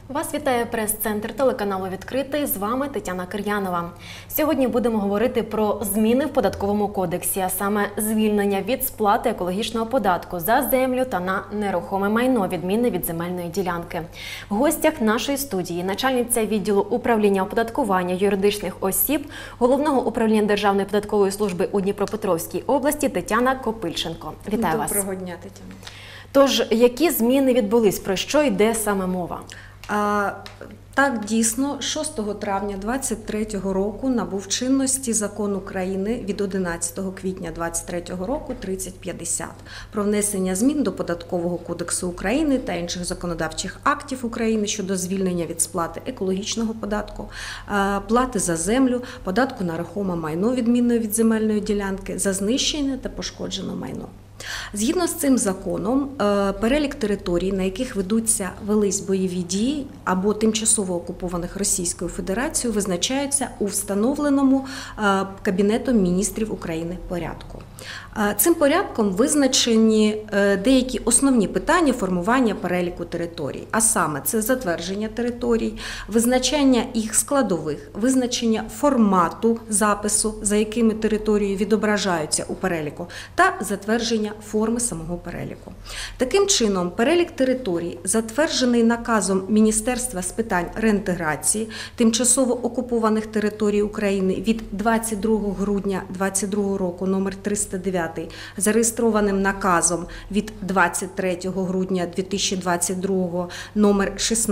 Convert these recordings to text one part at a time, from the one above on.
Вас вітає прес-центр телеканалу «Відкритий». З вами Тетяна Кир'янова. Сьогодні будемо говорити про зміни в податковому кодексі, а саме звільнення від сплати екологічного податку за землю та на нерухоме майно, відмінне від земельної ділянки. В гостях нашої студії начальниця відділу управління оподаткування юридичних осіб Головного управління Державної податкової служби у Дніпропетровській області Тетяна Копильченко. Вітаю вас. Доброго дня, Тетяна. Тож, які зміни відбулись? Про що йде саме мова? Так, дійсно, 6 травня 2023 року набув чинності Закон України від 11 квітня 2023 року 3050 про внесення змін до Податкового кодексу України та інших законодавчих актів України щодо звільнення від сплати екологічного податку, плати за землю, податку на рухоме майно, відмінної від земельної ділянки, за знищене та пошкоджене майно. Згідно з цим законом, перелік територій, на яких велись бойові дії або тимчасово окупованих Російською Федерацією, визначаються у встановленому Кабінетом міністрів України порядку. Цим порядком визначені деякі основні питання формування переліку територій, а саме це затвердження територій, визначення їх складових, визначення формату запису, за якими території відображаються у переліку, та затвердження форми самого переліку. Таким чином, перелік територій, затверджений наказом Міністерства з питань реінтеграції тимчасово окупованих територій України від 22 грудня 2022 року номер 309, зареєстрованим наказом від 23 грудня 2022 номер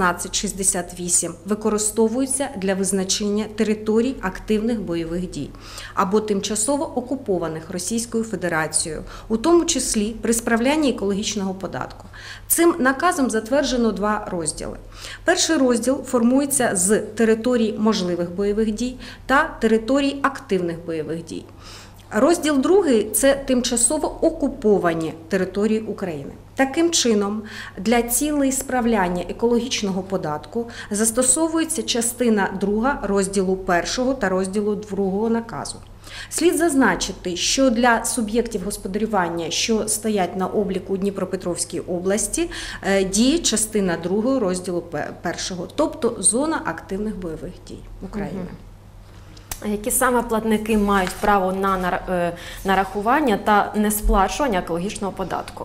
1668, використовуються для визначення територій активних бойових дій або тимчасово окупованих Російською Федерацією, у тому числі при справлянні екологічного податку. Цим наказом затверджено два розділи. Перший розділ формується з територій можливих бойових дій та територій активних бойових дій. Розділ другий – це тимчасово окуповані території України. Таким чином, для цілей справляння екологічного податку застосовується частина 2 розділу 1 та розділу 2 наказу. Слід зазначити, що для суб'єктів господарювання, що стоять на обліку у Дніпропетровській області, діє частина 2 розділу 1, тобто зона активних бойових дій України. Які саме платники мають право на нарахування та несплачування екологічного податку?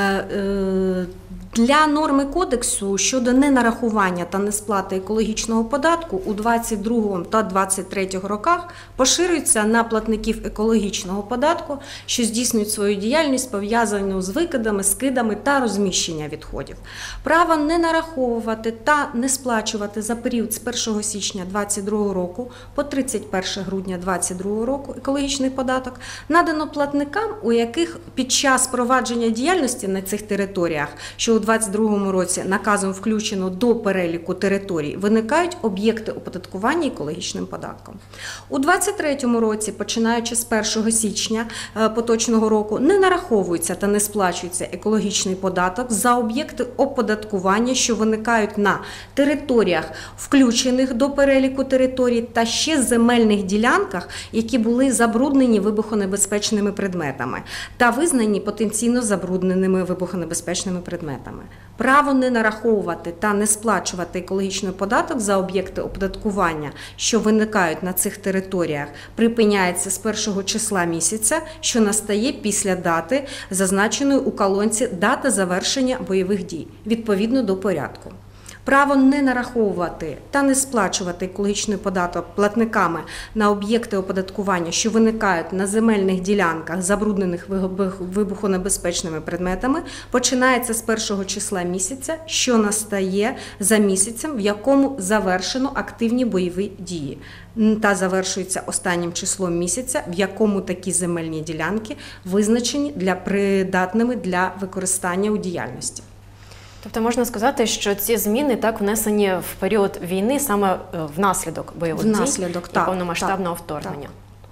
Для норми кодексу щодо ненарахування та несплати екологічного податку у 2022 та 2023 роках поширюється на платників екологічного податку, що здійснюють свою діяльність, пов'язану з викидами, скидами та розміщення відходів. Право не нараховувати та не сплачувати за період з 1 січня 2022 року по 31 грудня 2022 року екологічний податок надано платникам, у яких під час провадження діяльності на цих територіях, що у 2022 році наказом включено до переліку територій, виникають об'єкти оподаткування екологічним податком. У 2023 році, починаючи з 1 січня поточного року, не нараховується та не сплачується екологічний податок за об'єкти оподаткування, що виникають на територіях, включених до переліку територій, та ще земельних ділянках, які були забруднені вибухонебезпечними предметами та визнані потенційно забрудненими вибухонебезпечними предметами. Право не нараховувати та не сплачувати екологічний податок за об'єкти оподаткування, що виникають на цих територіях, припиняється з першого числа місяця, що настає після дати, зазначеної у колонці «Дата завершення бойових дій», відповідно до порядку. Право не нараховувати та не сплачувати екологічний податок платниками на об'єкти оподаткування, що виникають на земельних ділянках, забруднених вибухонебезпечними предметами, починається з першого числа місяця, що настає за місяцем, в якому завершено активні бойові дії, та завершується останнім числом місяця, в якому такі земельні ділянки визначені придатними для використання у діяльності. Тобто можна сказати, що ці зміни так внесені в період війни саме внаслідок бойових дій і повномасштабного вторгнення.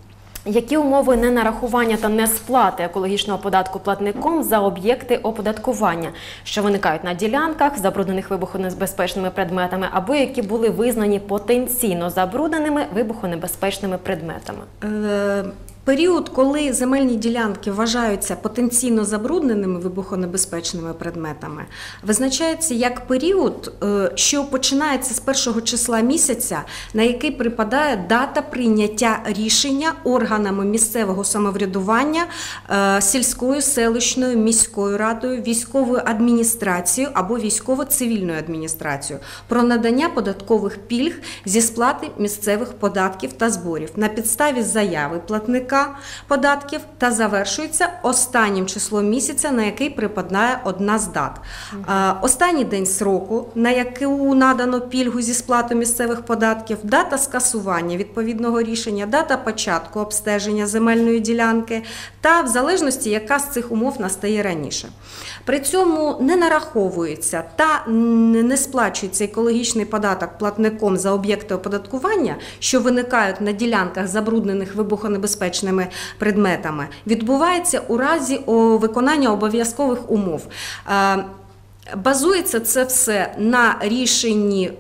Які умови ненарахування та несплати екологічного податку платником за об'єкти оподаткування, що виникають на ділянках, забруднених вибухонебезпечними предметами, або які були визнані потенційно забрудненими вибухонебезпечними предметами? Період, коли земельні ділянки вважаються потенційно забрудненими вибухонебезпечними предметами, визначається як період, що починається з першого числа місяця, на який припадає дата прийняття рішення органами місцевого самоврядування, сільською, селищною, міською радою, військовою адміністрацією або військово-цивільною адміністрацією про надання податкових пільг зі сплати місцевих податків та зборів на підставі заяви платника податків та завершується останнім числом місяця, на який припадає одна з дат. Останній день сроку, на яку надано пільгу зі сплати місцевих податків, дата скасування відповідного рішення, дата початку обстеження земельної ділянки та в залежності, яка з цих умов настає раніше. При цьому не нараховується та не сплачується екологічний податок платником за об'єкти оподаткування, що виникають на ділянках, забруднених вибухонебезпечними предметами, відбувається у разі виконання обов'язкових умов. Базується це все на рішенні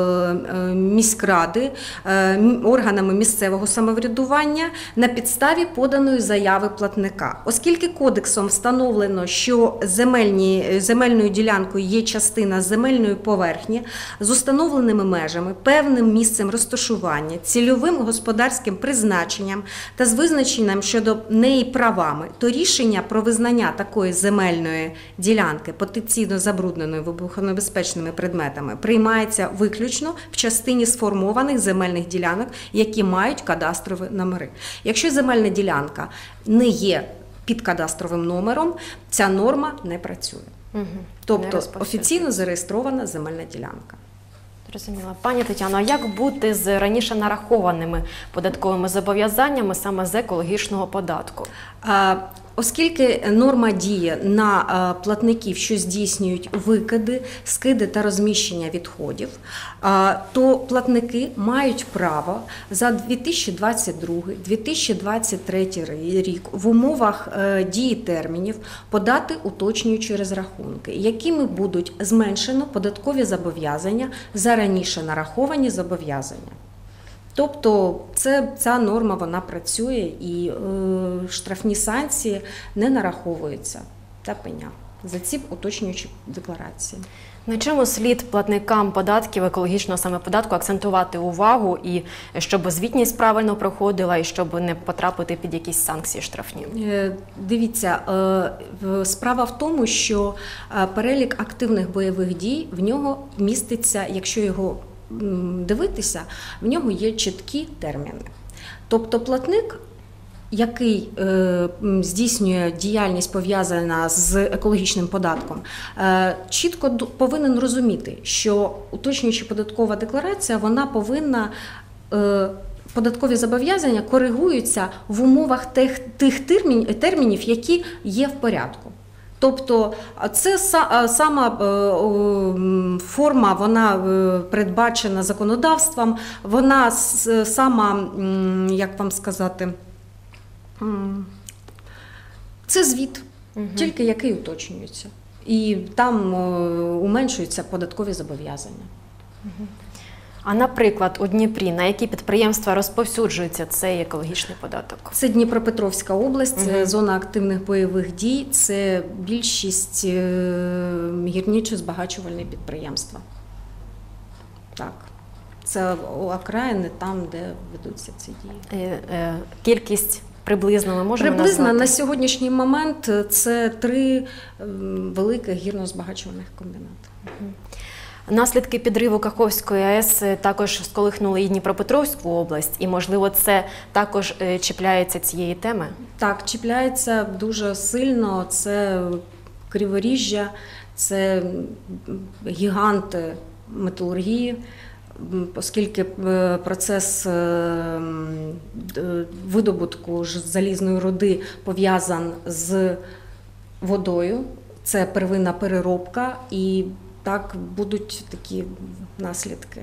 міськради, органами місцевого самоврядування на підставі поданої заяви платника. Оскільки кодексом встановлено, що земельною ділянкою є частина земельної поверхні з установленими межами, певним місцем розташування, цільовим господарським призначенням та з визначенням щодо неї правами, то рішення про визнання такої земельної ділянки потенційно забрудненою вибухонебезпечними предметами приймається виключно в частині сформованих земельних ділянок, які мають кадастрові номери. Якщо земельна ділянка не є під кадастровим номером, ця норма не працює. Тобто офіційно зареєстрована земельна ділянка. Зрозуміла. Пані Тетяно, а як бути з раніше нарахованими податковими зобов'язаннями саме з екологічного податку? Оскільки норма діє на платників, що здійснюють викиди, скиди та розміщення відходів, то платники мають право за 2022-2023 рік в умовах дії термінів подати уточнюючі розрахунки, якими будуть зменшено податкові зобов'язання за раніше нараховані зобов'язання. Тобто ця норма вона працює і штрафні санкції не нараховуються та пеня за ці уточнюючі декларації. На чому слід платникам податків екологічного саме податку акцентувати увагу, і щоб звітність правильно проходила, і щоб не потрапити під якісь санкції штрафні? Дивіться, справа в тому, що перелік активних бойових дій в нього міститься, якщо його дивитися, в нього є чіткі терміни. Тобто платник, який здійснює діяльність пов'язана з екологічним податком, чітко повинен розуміти, що уточнююча податкова декларація, вона повинна, податкові зобов'язання коригуються в умовах тих термінів, які є в порядку. Тобто це сама форма, вона передбачена законодавством, вона сама, як вам сказати, це звіт, тільки який уточнюється. І там уменшуються податкові зобов'язання. А, наприклад, у Дніпрі на які підприємства розповсюджується цей екологічний податок? Це Дніпропетровська область, зона активних бойових дій, це більшість гірничо-збагачувальні підприємства. Так. Це окраїни там, де ведуться ці дії. Кількість приблизно ми можемо Приблизно назвати? на сьогоднішній момент це 3 великих гірно-збагачувальних комбінати. Наслідки підриву Каховської АЕС також сколихнули і Дніпропетровську область, і, можливо, це також чіпляється цієї теми? Так, чіпляється дуже сильно. Це Криворіжжя, це гіганти металургії, оскільки процес видобутку залізної руди пов'язан з водою, це первинна переробка, і так будуть такі наслідки.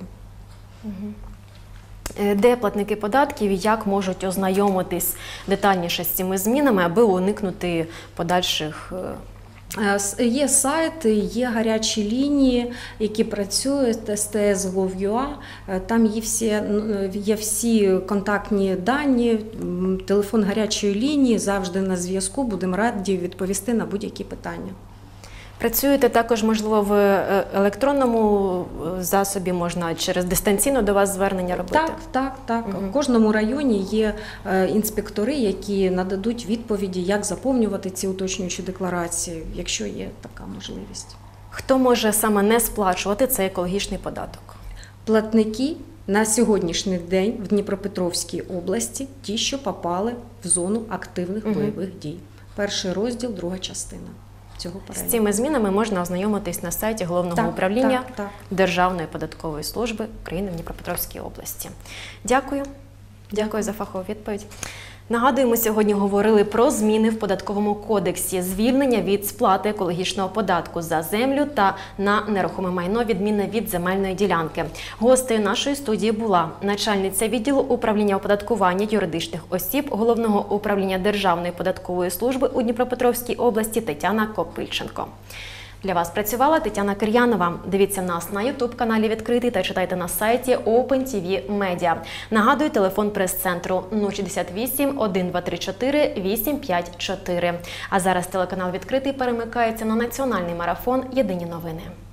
Де платники податків і як можуть ознайомитись детальніше з цими змінами, аби уникнути подальших Є сайти, є гарячі лінії, які працюють, STS.gov.ua, там є всі контактні дані, телефон гарячої лінії, завжди на зв'язку, будемо раді відповісти на будь-які питання. Працюєте також, можливо, в електронному засобі, можна через дистанційно до вас звернення робити? Так. В кожному районі є інспектори, які нададуть відповіді, як заповнювати ці уточнюючі декларації, якщо є така можливість. Хто може саме не сплачувати цей екологічний податок? Платники на сьогоднішній день в Дніпропетровській області, ті, що попали в зону активних бойових дій. Перший розділ, друга частина цього переліку. З цими змінами можна ознайомитись на сайті Головного управління Державної податкової служби України в Дніпропетровській області. Дякую за фахову відповідь. Нагадую, ми сьогодні говорили про зміни в податковому кодексі, звільнення від сплати екологічного податку за землю та на нерухоме майно, відмінне від земельної ділянки. Гостею нашої студії була начальниця відділу управління оподаткування юридичних осіб Головного управління Державної податкової служби у Дніпропетровській області Тетяна Копильченко. Для вас працювала Тетяна Кир'янова. Дивіться нас на YouTube-каналі «Відкритий» та читайте на сайті OpenTV Media. Нагадую, телефон прес-центру 068 1234 854. А зараз телеканал «Відкритий» перемикається на національний марафон «Єдині новини».